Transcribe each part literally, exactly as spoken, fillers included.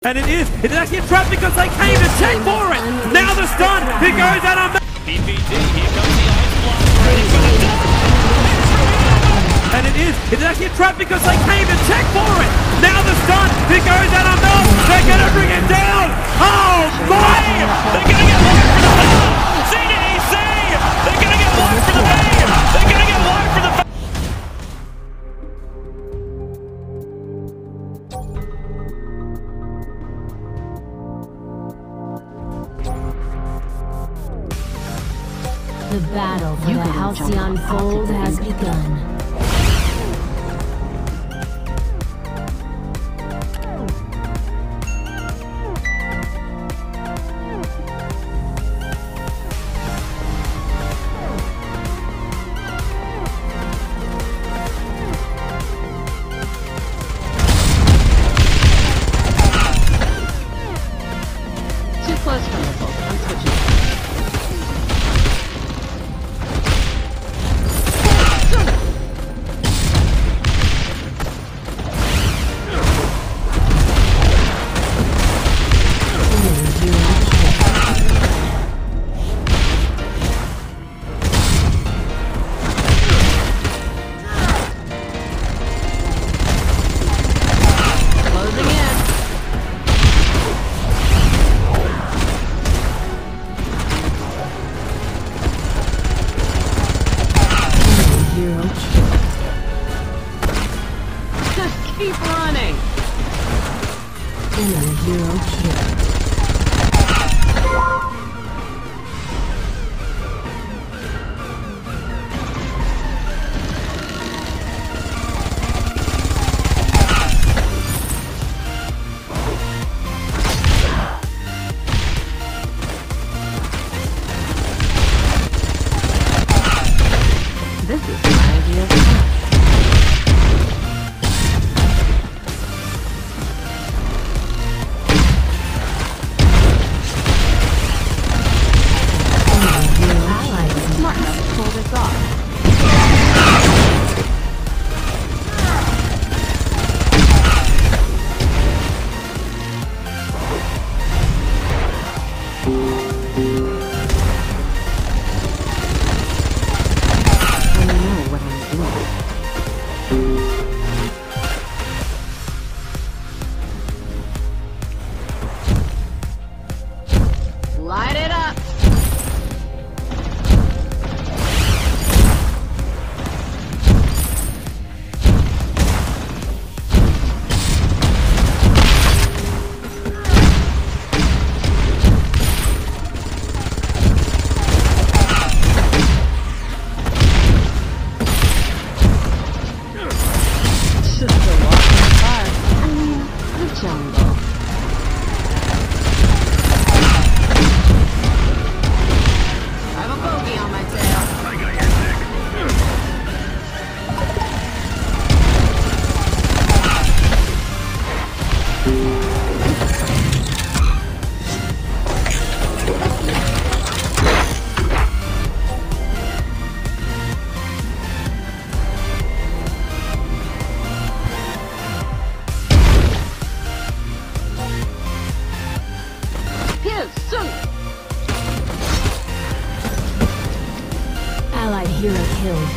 And it is. It is actually a trap because they came to check for it. Now the stun. It goes out on P P D. Here comes the ice block. Ready for the double. And it is. It is actually a trap because they came to check for it. Now the stun. It goes out on Mel. They're going to bring it down. Oh my! They're going to get wide for the ball. C D E C. They're going to get wide for the ball. They're going to get wide for the ball. The battle for the Halcyon Fold has begun. Too close for missile. I'm switching. Keep running! Inner hero kill. This is my idea of fun. Light it up! Just a walk in the park. I mean, the jungle. I have a bogey on my tail. I got your dick. Here, soon! Allied hero killed.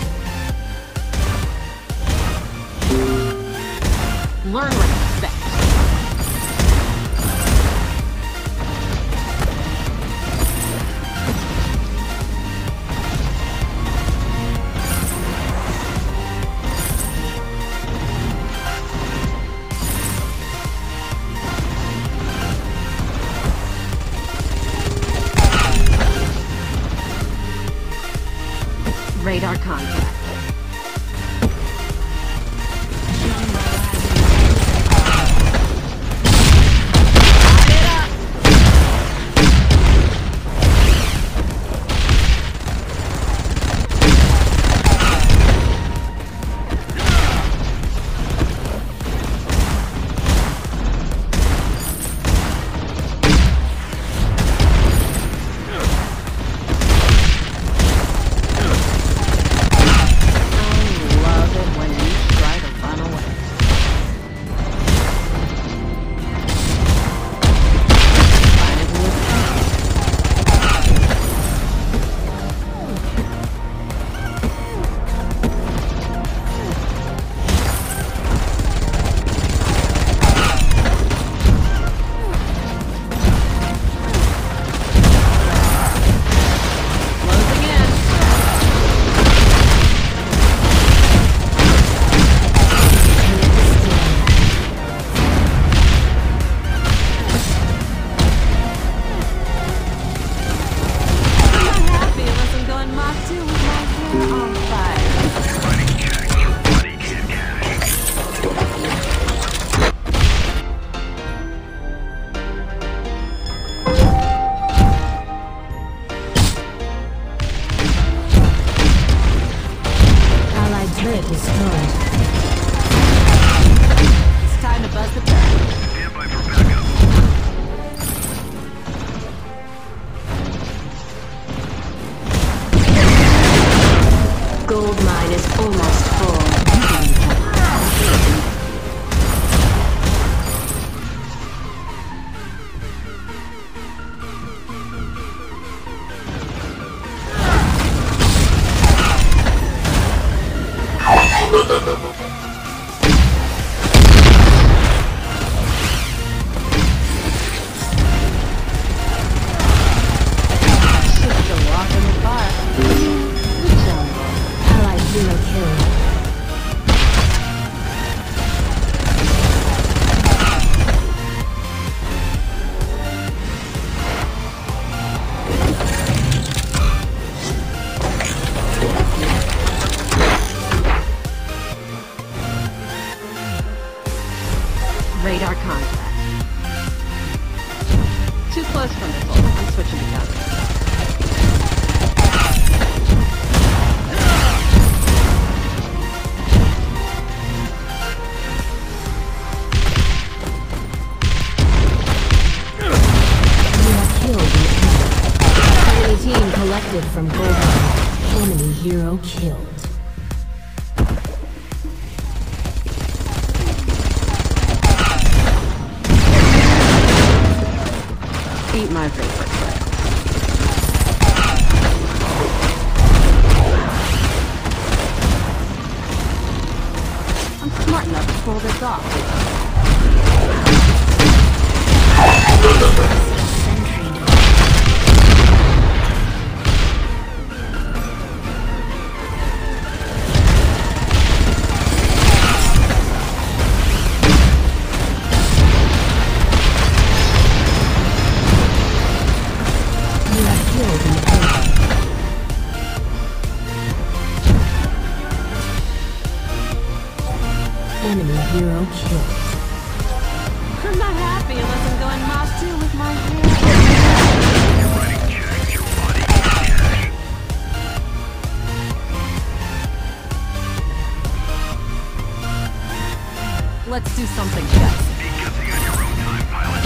Learn respect. Radar contact. Too close for missile. I'm switching to counter. Team collected from Golden. Enemy hero killed. Eat my favorite trail. I'm smart enough to pull this off. Enemy hero killed. I'm not happy unless I'm going Mob two with my hair. You're writing checks, your body can't cash. Let's do something just. Be guessing on your own time, pilot.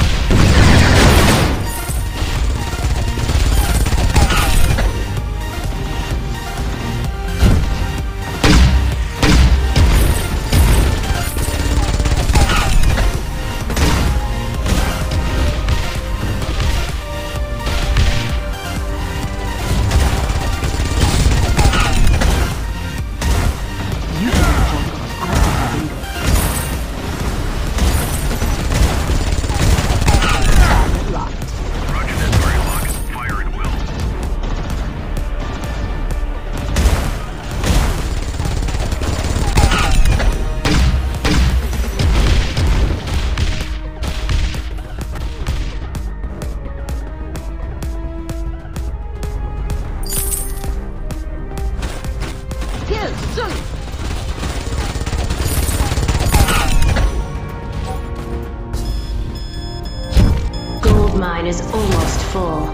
Gold mine is almost full.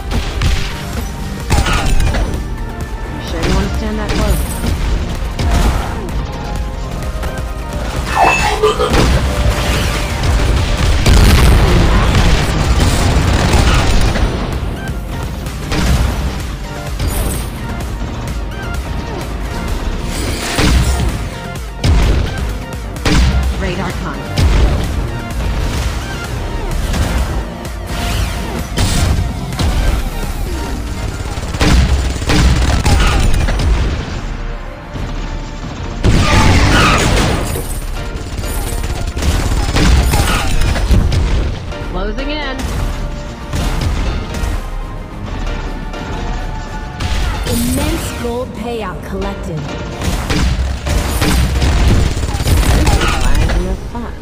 You sure you want to stand that close? Radar contact. Closing in. Immense gold payout collected. This is fun. You're fun.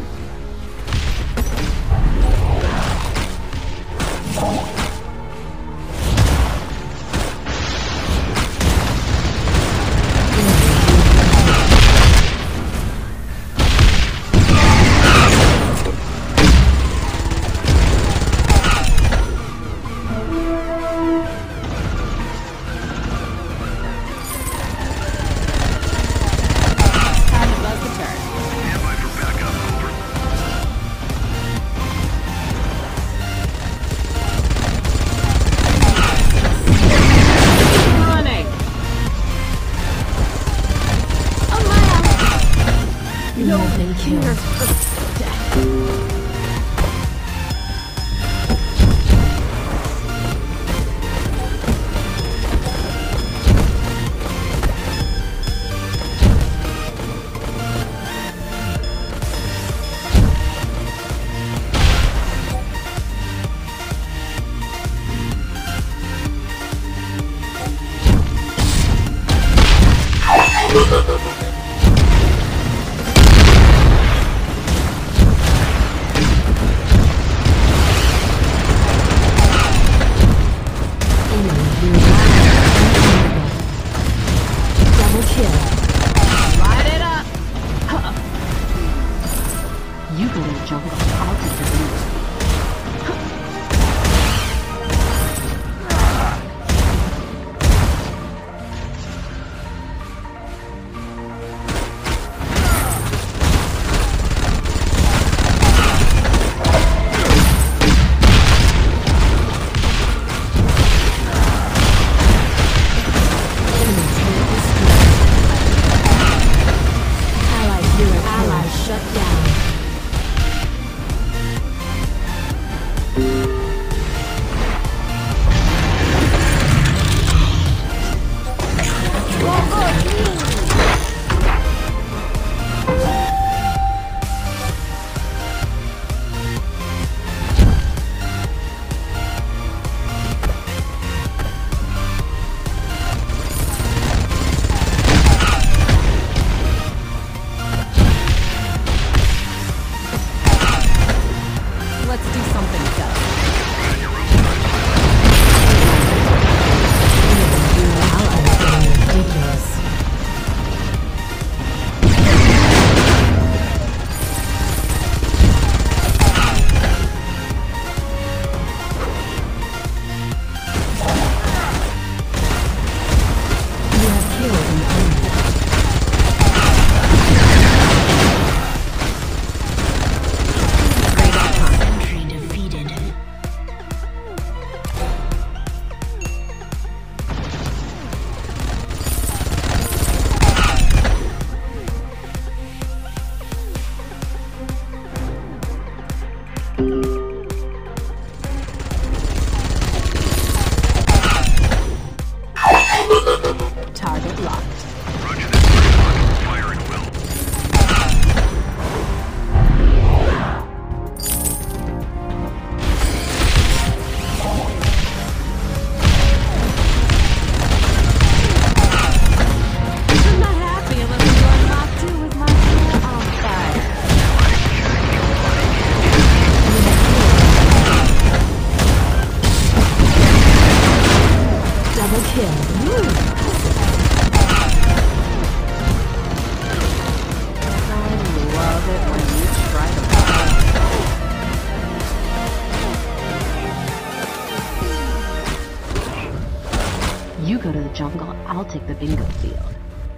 go to the jungle, I'll take the bingo field.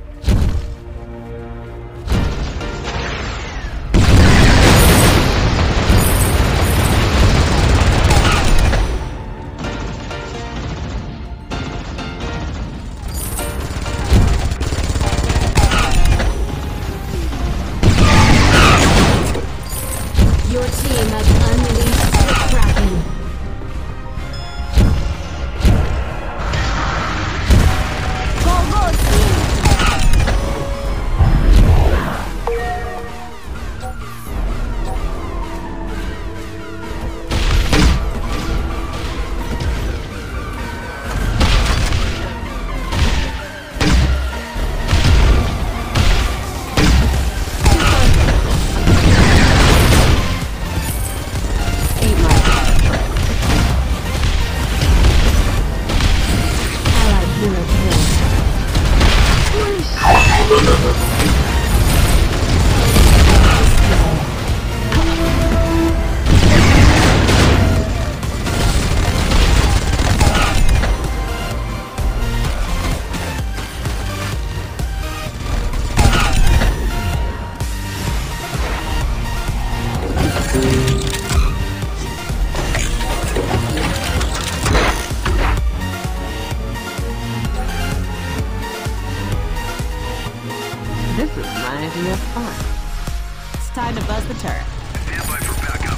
Your team has unleashed the Kraken. Go, go, team! This reminds me of fun. It's time to buzz the turret. Stand by for backup.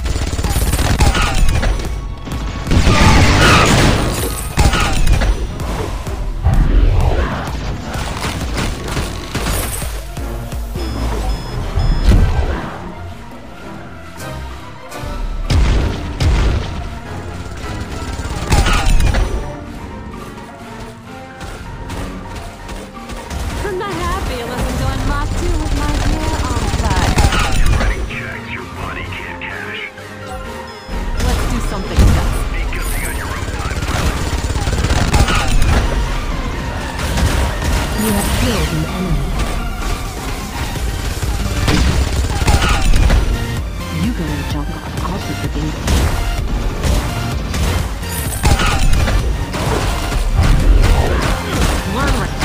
I'm not happy unless I'm going Mach two with my hair on fire. You're writing checks your body can't cash. Let's do something else. Be guessing on your own time, pilot. You have killed an enemy. You go to the jungle, I'll take the bingo. One right.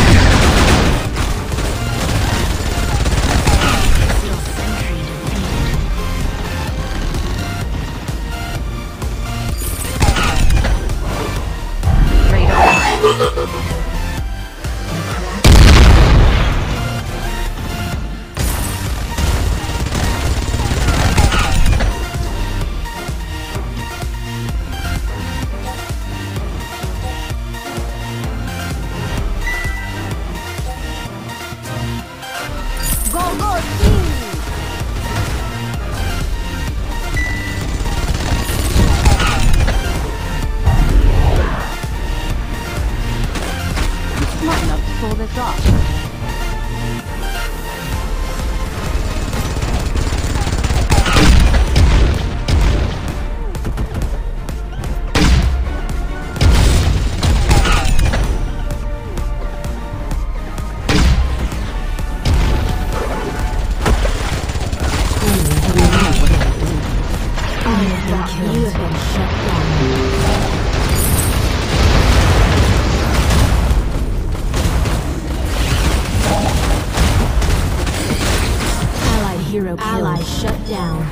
Go, go, team! You're smart enough to pull this off. You have been shut down. Allied hero killed. Ally shut down.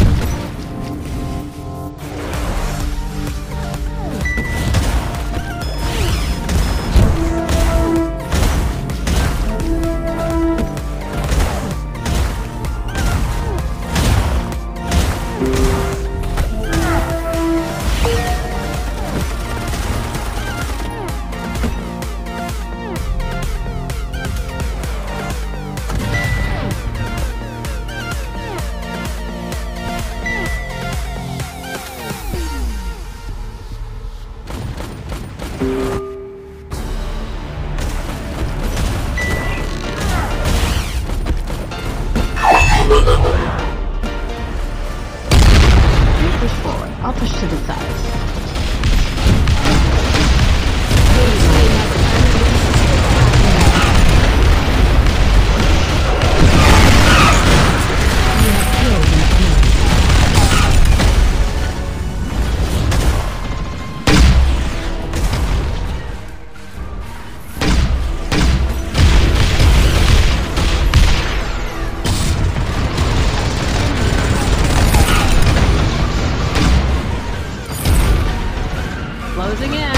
You push forward. I'll push to the side. Closing in.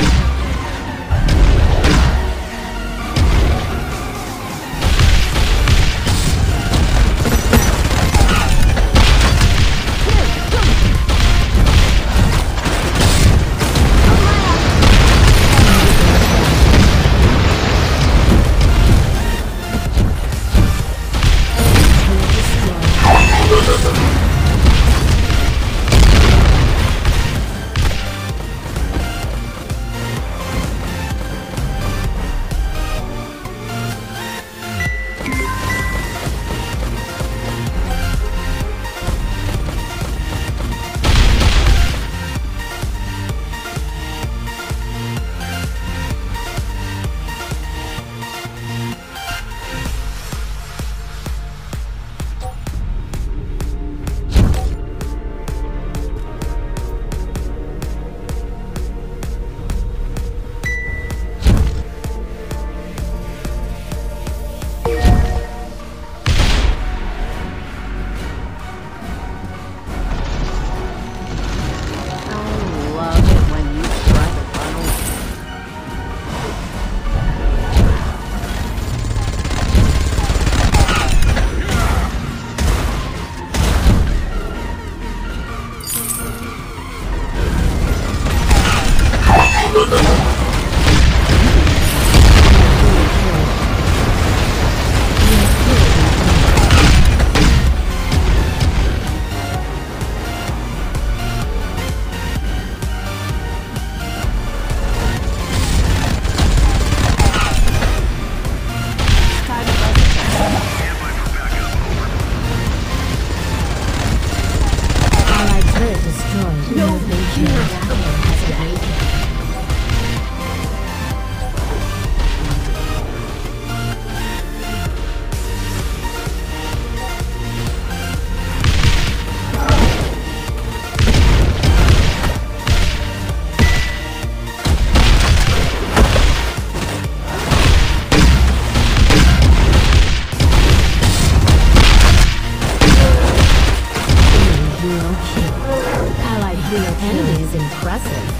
Enemy is impressive.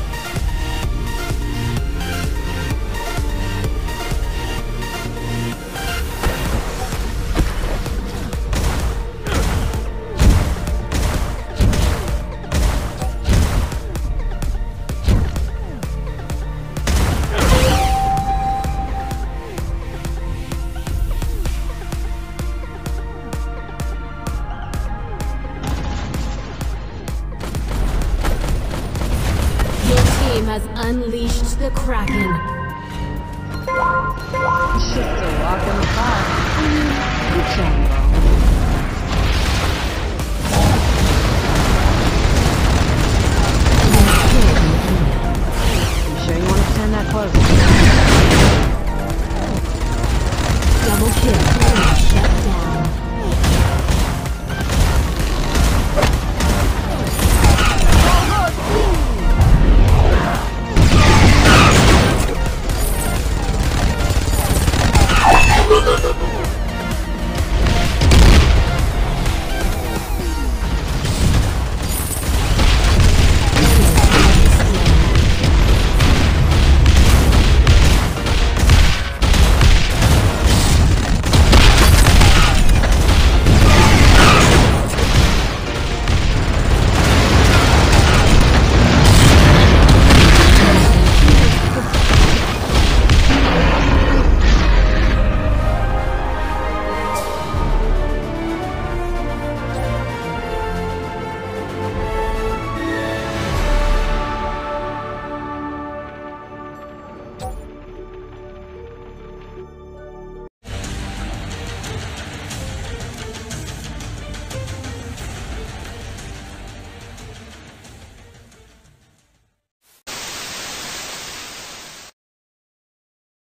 Has unleashed the Kraken. Just a walk in the park. Good job.